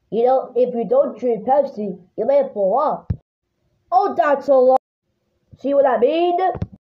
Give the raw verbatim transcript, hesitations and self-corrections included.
You know, if you don't drink Pepsi, you may fall off. Oh, that's a lot. See what I mean?